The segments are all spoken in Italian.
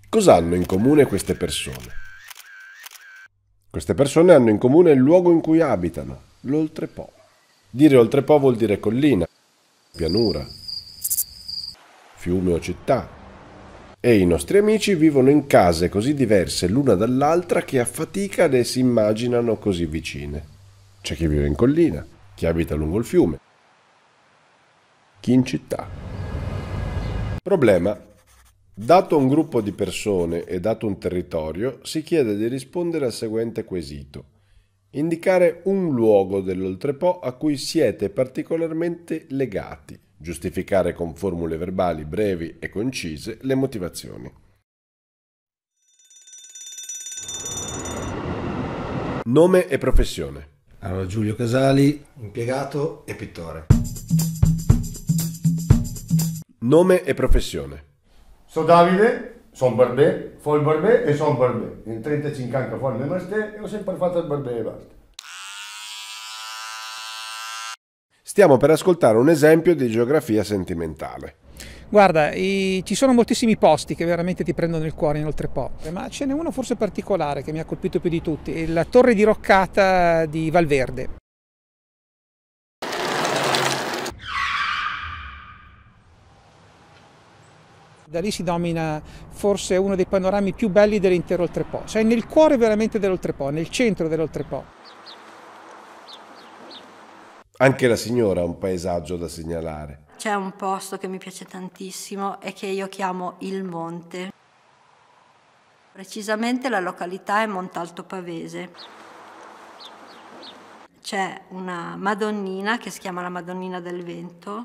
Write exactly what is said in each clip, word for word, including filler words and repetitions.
Cosa hanno in comune queste persone? Queste persone hanno in comune il luogo in cui abitano, l'Oltrepò. Dire Oltrepò vuol dire collina, pianura, fiume o città. E i nostri amici vivono in case così diverse l'una dall'altra che a fatica le si immaginano così vicine. C'è chi vive in collina, chi abita lungo il fiume, chi in città. Problema. Dato un gruppo di persone e dato un territorio, si chiede di rispondere al seguente quesito. Indicare un luogo dell'Oltrepò a cui siete particolarmente legati. Giustificare con formule verbali brevi e concise le motivazioni. Nome e professione. Allora, Giulio Casali, impiegato e pittore. Nome e professione. Sono Davide, sono barbè, fo il barbè e sono barbè. In trentacinque anni che faccio il mestiere e ho sempre fatto il barbè e basta. Stiamo per ascoltare un esempio di geografia sentimentale. Guarda, i, ci sono moltissimi posti che veramente ti prendono il cuore in Oltrepò, ma ce n'è uno forse particolare che mi ha colpito più di tutti, la torre diroccata di Valverde. Da lì si domina forse uno dei panorami più belli dell'intero Oltrepò, sei nel cuore veramente dell'Oltrepò, nel centro dell'Oltrepò. Anche la signora ha un paesaggio da segnalare. C'è un posto che mi piace tantissimo e che io chiamo Il Monte. Precisamente la località è Montalto Pavese. C'è una Madonnina che si chiama la Madonnina del Vento.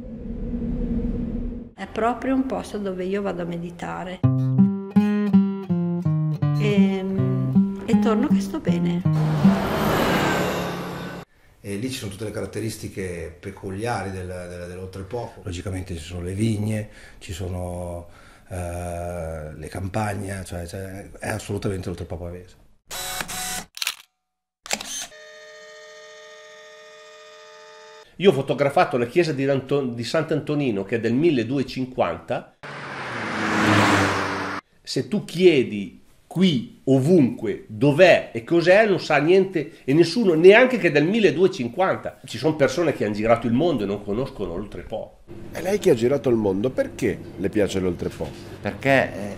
È proprio un posto dove io vado a meditare. E, e torno che sto bene. E lì ci sono tutte le caratteristiche peculiari del, del, dell'Oltrepò. Logicamente ci sono le vigne, ci sono eh, le campagne, cioè, cioè è assolutamente l'Oltrepò pavese. Io ho fotografato la chiesa di, Anton- di Sant'Antonino che è del milleduecentocinquanta. Se tu chiedi qui, ovunque, dov'è e cos'è, non sa niente e nessuno, neanche che è del milleduecentocinquanta. Ci sono persone che hanno girato il mondo e non conoscono l'Oltrepò. E lei che ha girato il mondo, perché le piace l'Oltrepò? Perché è,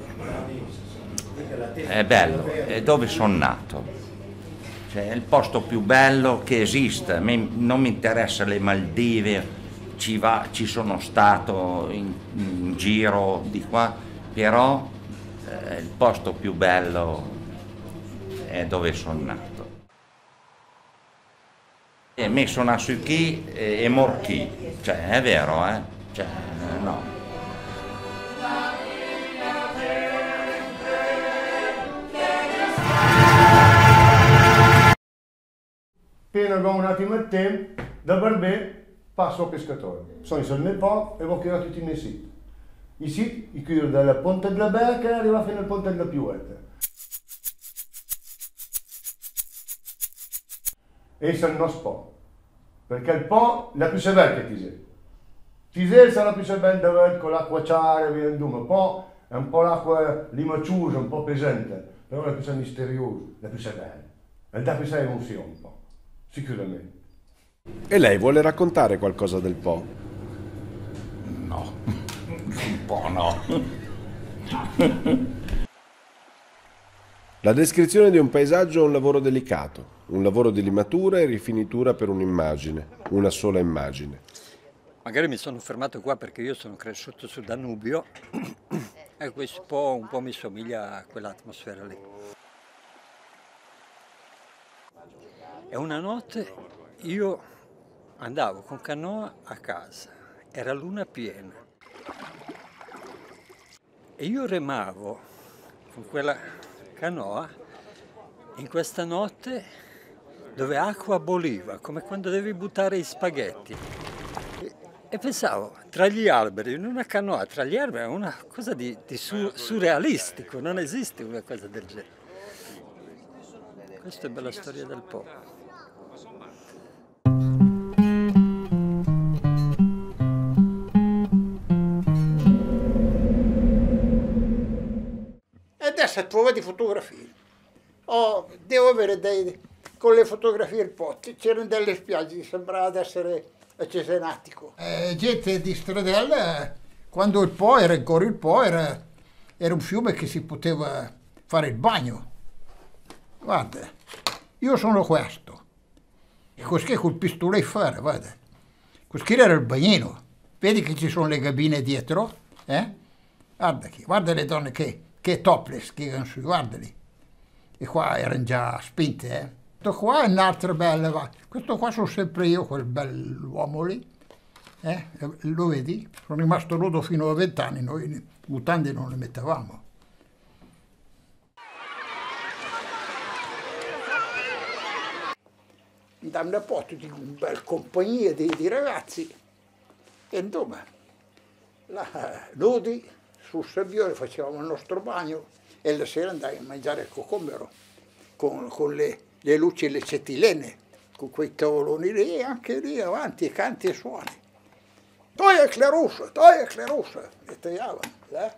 è bello, è dove sono nato. Cioè, è il posto più bello che esiste. Mi, non mi interessa le Maldive, ci, va, ci sono stato in, in giro di qua, però eh, il posto più bello è dove sono nato. E me sono a Succhi e, e Morchi, cioè è vero, eh? Cioè, no. Appena abbiamo un attimo di tempo, da barbè passo al pescatore. Sono sul nel po' e ho chiuso tutti i miei siti. I siti li chiudo dalla ponte della Becca e arriva fino al ponte della Piuetta. E sono il nostro po', perché il po' è la più severa che ti sei. Ti sei sarà più severa con l'acqua ciara e via il dume. Po' è un po' l'acqua limacciosa, un po' pesante, però è la più misteriosa, la più severa. E dà più severa emozione un po'. Sicuramente. E lei vuole raccontare qualcosa del Po? No, un po' no. La descrizione di un paesaggio è un lavoro delicato, un lavoro di limatura e rifinitura per un'immagine, una sola immagine. Magari mi sono fermato qua perché io sono cresciuto sul Danubio e questo po' un po' mi somiglia a quell'atmosfera lì. E una notte io andavo con canoa a casa, era luna piena e io remavo con quella canoa in questa notte dove acqua bolliva, come quando devi buttare i spaghetti. E, e pensavo, tra gli alberi, in una canoa, tra gli alberi è una cosa di, di su, surrealistico, non esiste una cosa del genere. Questa è bella storia del Po'. casa tua di fotografie. Oh, devo avere dei... con le fotografie il po', c'erano delle spiagge, sembrava di essere a Cesenatico. Eh, gente di Stradella, quando il Po era ancora il Po, era, era un fiume che si poteva fare il bagno. Guarda, io sono questo. E così col pistone fare, guarda. Così era il bagnino. Vedi che ci sono le cabine dietro? Eh? Guarda, qui, guarda le donne che, che topless che erano su, guardali. E qua erano già spinte, eh? Questo qua è un'altra bella, va. Questo qua sono sempre io, quel bell'uomo lì. Eh? Lo vedi? Sono rimasto nudo fino a vent'anni, noi mutande non le mettevamo. Andavamo a posto di una bella compagnia di, di ragazzi. E insomma, là, nudi, sul sabbione facevamo il nostro bagno e la sera andavamo a mangiare il cocombero con, con le, le luci e le cetilene, con quei tavoloni lì e anche lì avanti, e canti e suoni. Toglia Clarussa, toglia Clarussa! E tagliavano, eh?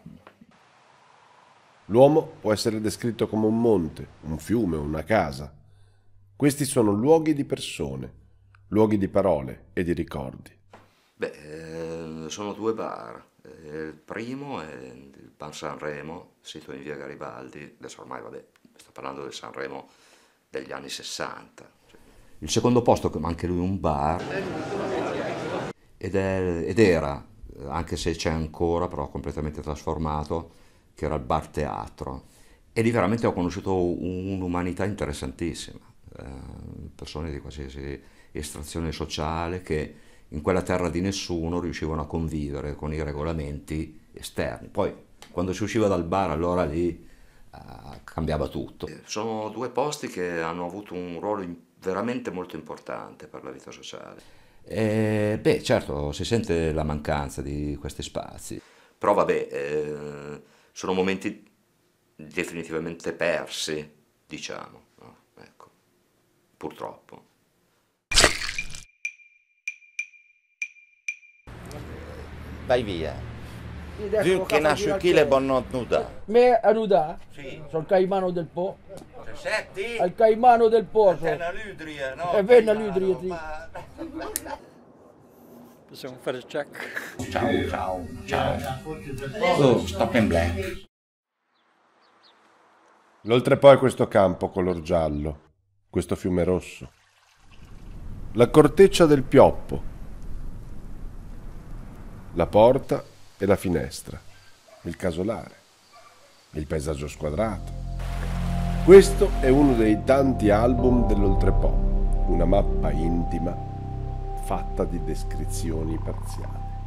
L'uomo può essere descritto come un monte, un fiume, una casa. Questi sono luoghi di persone, luoghi di parole e di ricordi. Beh, eh, sono due bar. Eh, il primo è il Bar Sanremo, sito in via Garibaldi. Adesso ormai, vabbè, sto parlando del Sanremo degli anni sessanta. Il secondo posto, anche lui un bar, ed, è, ed era, anche se c'è ancora, però completamente trasformato, che era il Bar Teatro. E lì veramente ho conosciuto un'umanità interessantissima. Persone di qualsiasi estrazione sociale che in quella terra di nessuno riuscivano a convivere con i regolamenti esterni. Poi quando si usciva dal bar, allora lì uh, cambiava tutto. Sono due posti che hanno avuto un ruolo in, veramente molto importante per la vita sociale. E, beh, certo, si sente la mancanza di questi spazi. Però vabbè, eh, sono momenti definitivamente persi, diciamo. Purtroppo. Vai via. Più che nasce chi le bonno nuda. Me a nuda? Sì. Sono il caimano del Po. Senti? Al caimano del Po. È una ludria, no? È vero, una ludria, sì. Ma... Possiamo fare check. Ciao, ciao, ciao. Oh, stop in black. L'Oltrepo è questo campo color giallo. Questo fiume rosso, la corteccia del pioppo, la porta e la finestra, il casolare, il paesaggio squadrato. Questo è uno dei tanti album dell'Oltrepo, una mappa intima fatta di descrizioni parziali.